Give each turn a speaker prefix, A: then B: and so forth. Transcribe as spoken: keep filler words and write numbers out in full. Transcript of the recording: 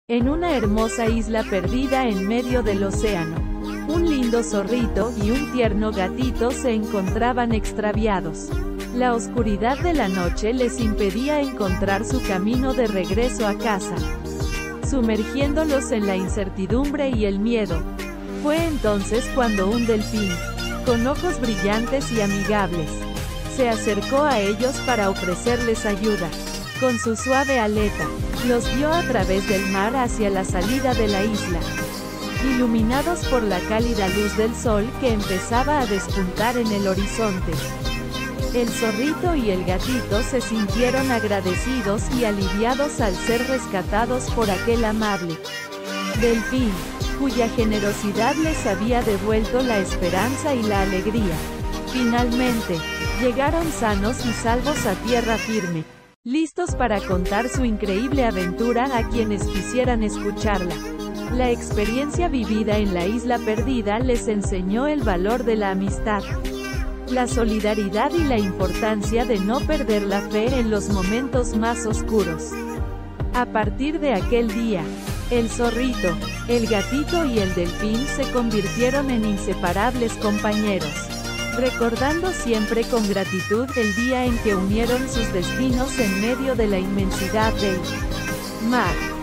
A: En una hermosa isla perdida en medio del océano, un lindo zorrito y un tierno gatito se encontraban extraviados. La oscuridad de la noche les impedía encontrar su camino de regreso a casa, sumergiéndolos en la incertidumbre y el miedo. Fue entonces cuando un delfín, con ojos brillantes y amigables, se acercó a ellos para ofrecerles ayuda. Con su suave aleta, los guió a través del mar hacia la salida de la isla, iluminados por la cálida luz del sol que empezaba a despuntar en el horizonte. El zorrito y el gatito se sintieron agradecidos y aliviados al ser rescatados por aquel amable delfín, cuya generosidad les había devuelto la esperanza y la alegría. Finalmente, llegaron sanos y salvos a tierra firme, listos para contar su increíble aventura a quienes quisieran escucharla. La experiencia vivida en la isla perdida les enseñó el valor de la amistad, la solidaridad y la importancia de no perder la fe en los momentos más oscuros. A partir de aquel día, el zorrito, el gatito y el delfín se convirtieron en inseparables compañeros, recordando siempre con gratitud el día en que unieron sus destinos en medio de la inmensidad del mar.